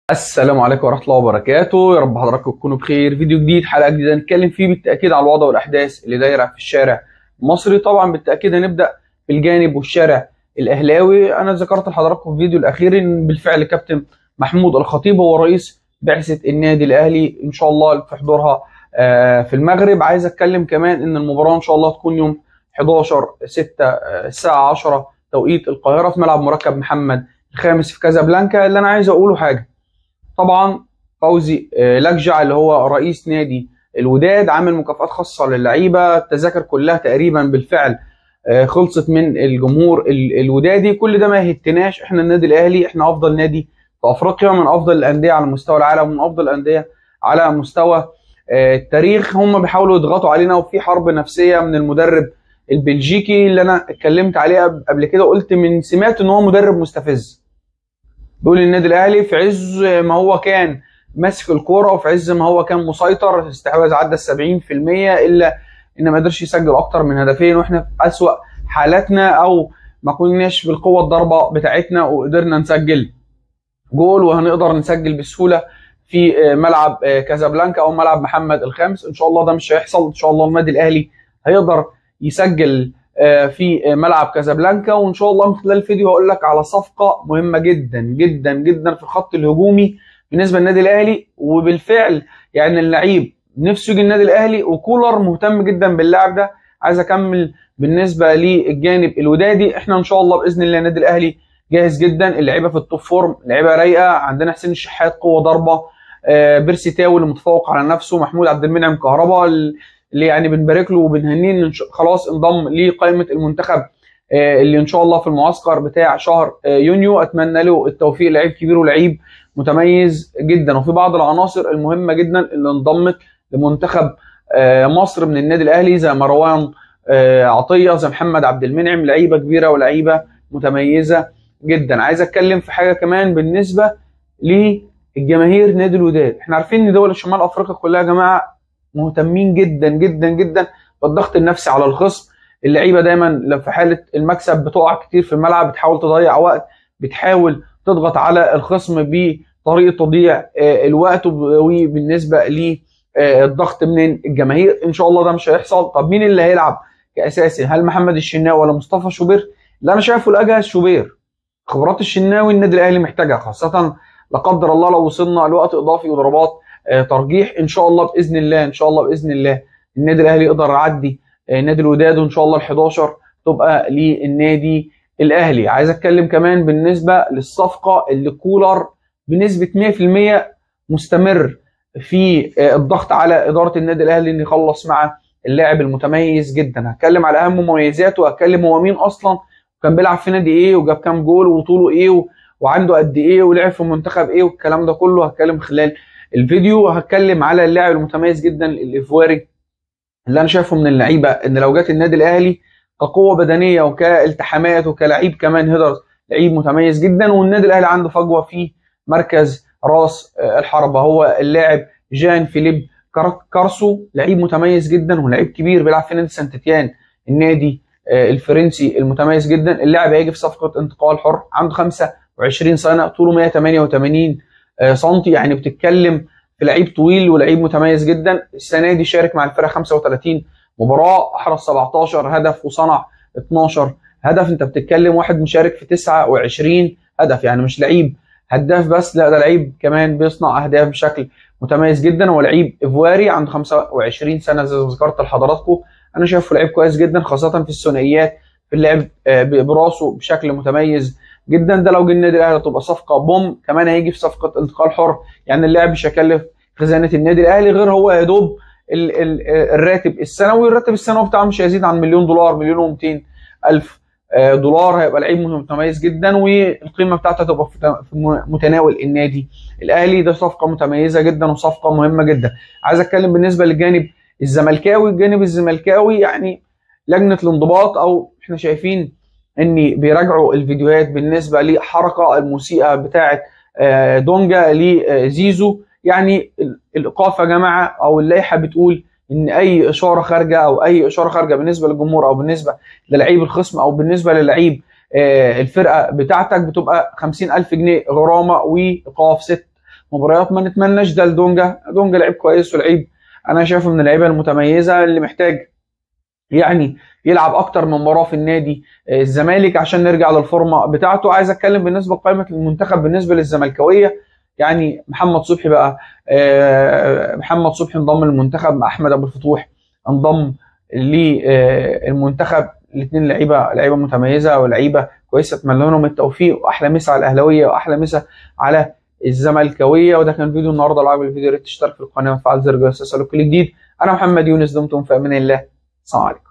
السلام عليكم ورحمة الله وبركاته. يا رب حضراتكم تكونوا بخير. فيديو جديد، حلقة جديدة نتكلم فيه بالتأكيد على الوضع والأحداث اللي دايرة في الشارع المصري. طبعا بالتأكيد هنبدأ بالجانب والشارع الأهلاوي. أنا ذكرت لحضراتكم في الفيديو الأخير إن بالفعل كابتن محمود الخطيب هو رئيس بعثة النادي الأهلي إن شاء الله في حضورها في المغرب. عايز أتكلم كمان إن المباراة إن شاء الله تكون يوم 11/6 الساعة 10 توقيت القاهرة في ملعب مركب محمد الخامس في كازابلانكا. اللي أنا عايز أقوله حاجة، طبعا فوزي لجع اللي هو رئيس نادي الوداد عامل مكافآت خاصة للعيبة. التذاكر كلها تقريبا بالفعل خلصت من الجمهور الودادي. كل ده ما يهتناش، احنا النادي الاهلي احنا افضل نادي في افريقيا، من افضل الاندية على مستوى العالم، ومن افضل الاندية على مستوى التاريخ. هم بيحاولوا يضغطوا علينا، وفي حرب نفسية من المدرب البلجيكي اللي انا اتكلمت عليه قبل كده. قلت من سمعت ان هو مدرب مستفز، بيقول النادي الاهلي في عز ما هو كان ماسك الكوره وفي عز ما هو كان مسيطر، استحواذ عدى ال 70%، الا ان ما قدرش يسجل اكتر من هدفين، واحنا في اسوأ حالاتنا او ما كناش بالقوه الضربه بتاعتنا وقدرنا نسجل جول، وهنقدر نسجل بسهوله في ملعب كازابلانكا او ملعب محمد الخامس. ان شاء الله ده مش هيحصل. ان شاء الله النادي الاهلي هيقدر يسجل في ملعب كازابلانكا. وان شاء الله من خلال الفيديو هقول لك على صفقه مهمه جدا جدا جدا في الخط الهجومي بالنسبه للنادي الاهلي. وبالفعل يعني اللعيب نفسه يجي النادي الاهلي، وكولر مهتم جدا باللاعب ده. عايز اكمل بالنسبه للجانب الودادي، احنا ان شاء الله باذن الله النادي الاهلي جاهز جدا. اللعيبه في التوب فورم، لعيبه رايقه. عندنا حسين الشحات قوه ضربه، بيرسي تاو اللي متفوق على نفسه، محمود عبد المنعم كهربا اللي يعني بنبارك له وبنهنيه ان خلاص انضم لقائمه المنتخب اللي ان شاء الله في المعسكر بتاع شهر يونيو. اتمنى له التوفيق، لعيب كبير ولعيب متميز جدا. وفي بعض العناصر المهمه جدا اللي انضمت لمنتخب مصر من النادي الاهلي زي مروان عطيه، زي محمد عبد المنعم، لعيبه كبيره ولعيبه متميزه جدا. عايز اتكلم في حاجه كمان بالنسبه للجماهير نادي الوداد. احنا عارفين ان دول شمال افريقيا كلها يا جماعه مهتمين جدا جدا جدا بالضغط النفسي على الخصم. اللعيبه دايما في حاله المكسب بتقع كتير في الملعب، بتحاول تضيع وقت، بتحاول تضغط على الخصم بطريقه تضييع الوقت. وبالنسبه للضغط من الجماهير ان شاء الله ده مش هيحصل. طب مين اللي هيلعب كاساسي؟ هل محمد الشناوي ولا مصطفى شوبير؟ اللي انا شايفه الاجهز شوبير. خبرات الشناوي النادي الاهلي محتاجها، خاصه لا قدر الله لو وصلنا لوقت اضافي وضربات ترجيح. ان شاء الله باذن الله، ان شاء الله باذن الله النادي الاهلي يقدر يعدي نادي الوداد، وان شاء الله ال11 تبقى للنادي الاهلي. عايز اتكلم كمان بالنسبه للصفقه اللي كولر بنسبه 100% مستمر في الضغط على اداره النادي الاهلي ان يخلص مع اللاعب المتميز جدا. هتكلم على اهم مميزاته، وهتكلم هو مين اصلا، وكان بيلعب في نادي ايه، وجاب كام جول، وطوله ايه، وعنده قد ايه، ولعب في منتخب ايه، والكلام ده كله هتكلم خلال الفيديو. هتكلم على اللاعب المتميز جدا الايفواري اللي انا شايفه من اللعيبه ان لو جت النادي الاهلي كقوه بدنيه وكالتحامات وكلاعب كمان هيدر، لعيب متميز جدا. والنادي الاهلي عنده فجوه في مركز راس الحربه، هو اللاعب جان فيليب كارسو، لعيب متميز جدا ولعيب كبير بيلعب في نادي سانت تيان النادي الفرنسي المتميز جدا. اللاعب هيجي في صفقه انتقال حر، عنده 25 سنه، طوله 188 سنتي، يعني بتتكلم في لعيب طويل ولعيب متميز جدا. السنه دي شارك مع الفرقه 35 مباراه، احرز 17 هدف وصنع 12 هدف. انت بتتكلم واحد مشارك في 29 هدف، يعني مش لعيب هداف بس، لا ده لعيب كمان بيصنع اهداف بشكل متميز جدا. هو لعيب ايفواري عنده 25 سنه زي ما ذكرت لحضراتكم. انا شايفه لعيب كويس جدا، خاصه في الثنائيات، في اللعب براسه بشكل متميز جدا. ده لو جه النادي الاهلي تبقى صفقه بوم. كمان هيجي في صفقه انتقال حر، يعني اللاعب مش هيكلف خزانه النادي الاهلي غير هو يا دوب الراتب السنوي. الراتب السنوي بتاعه مش هيزيد عن $1,000,000، $1,200,000 دولار. هيبقى لعيب متميز جدا، والقيمه بتاعته هتبقى في متناول النادي الاهلي. ده صفقه متميزه جدا وصفقه مهمه جدا. عايز اتكلم بالنسبه للجانب الزملكاوي. الجانب الزملكاوي يعني لجنه الانضباط، او احنا شايفين ان بيراجعوا الفيديوهات بالنسبه لحركه الموسيقى بتاعه دونجا لزيزو. يعني الايقاف يا جماعه او اللائحه بتقول ان اي اشاره خارجه او اي اشاره خارجه بالنسبه للجمهور او بالنسبه للعيب الخصم او بالنسبه للعيب الفرقه بتاعتك بتبقى 50,000 جنيه غرامه وايقاف 6 مباريات ما نتمناش ده لدونجا. دونجا لعيب كويس ولعيب انا شايفه من اللعيبه المتميزه اللي محتاج يعني يلعب اكتر من مباراه في النادي الزمالك عشان نرجع للفورمه بتاعته. عايز اتكلم بالنسبه لقائمه المنتخب بالنسبه للزملكاويه، يعني محمد صبحي بقى، محمد صبحي انضم للمنتخب، احمد ابو الفتوح انضم للمنتخب. الاثنين لعيبه متميزه ولعيبه كويسه، اتمنى لهم التوفيق واحلى مسا على الاهلاويه واحلى مسا على الزملكاويه. وده كان فيديو النهارده. لو عجبك الفيديو يا ريت تشترك في القناه وتفعل زر الجرس لكل جديد. انا محمد يونس، دمتم في امان الله. السلام عليكم.